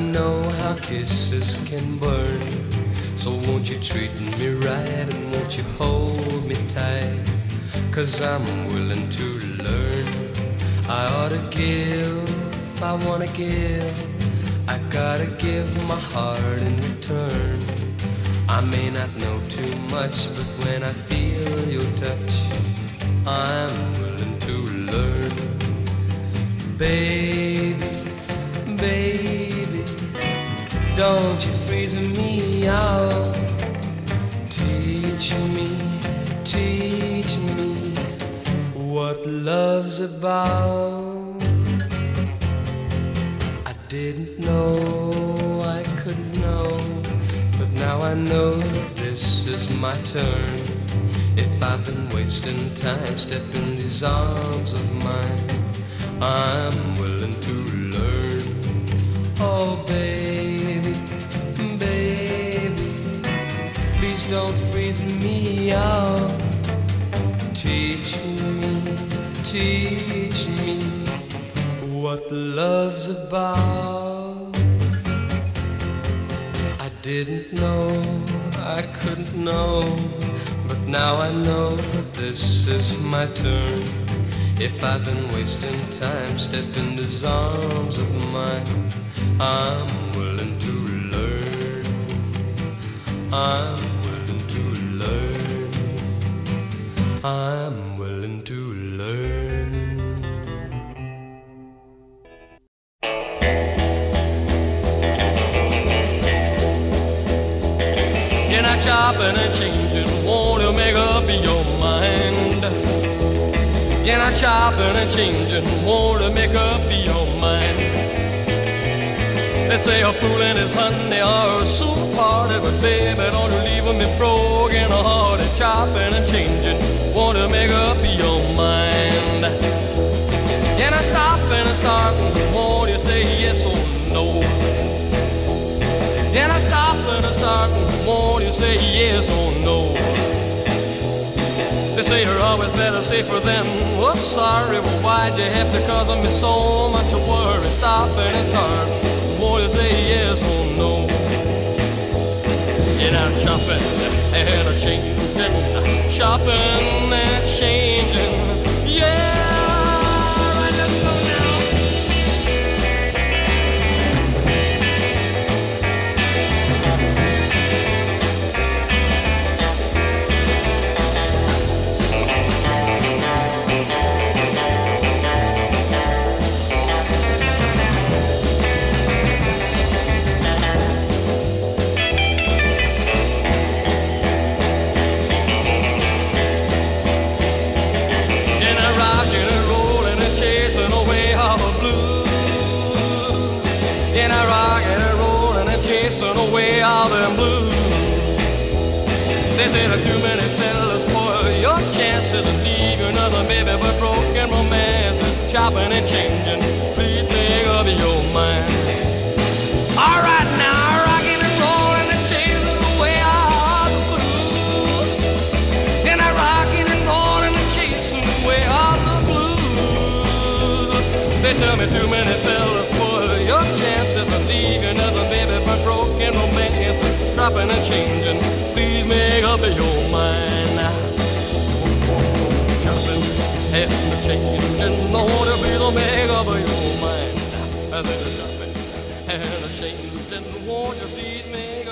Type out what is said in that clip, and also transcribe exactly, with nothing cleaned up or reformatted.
know how kisses can burn. So won't you treat me right and won't you hold me tight? 'Cause I'm willing to learn. I ought to give, I wanna give. I gotta give my heart in return. I may not know too much, but when I feel your touch, I'm willing to learn. Baby, baby, don't you freeze me out. Teach me, teach me what love's about. I didn't know I could know, but now I know that this is my turn. If I've been wasting time, step in these arms of mine. I'm willing to learn. Oh baby, baby, please don't freeze me out. Teach me, teach me what love's about. I didn't know, I couldn't know, but now I know that this is my turn. If I've been wasting time, step in these arms of mine. I'm willing to learn. I'm willing to learn. I'm willing to learn. You're not chopping and changing, won't you make up your mind? You're not chopping and changing, won't you make up your mind? They say a fool and his honey are so parted, but baby, don't you leave me broken hearted. Chopping and changing, won't you make up your mind? You're not stopping and starting, won't you say yes or no? You're not stopping and starting, won't you say yes or no? They say you're always better safer than, whoops, sorry, well, why'd you have to cause me so much worry? Stopping and starting, won't you say yes or no? You're not chopping and a changing, chopping and changing, yeah. Away all them blues. They say that too many fellas spoil your chances of leaving another baby, but broken romances, chopping and changing, please make up your mind. All right now, rocking and rolling and chasing away all the blues. And I rocking and rolling and chasing away all the blues. They tell me too many fellas spoil your chances of leaving another baby, but broken romance, dropping and changing, please make up your mind. Chopping and changing, Lord, please make up your mind. Chopping and changing, won't you please make up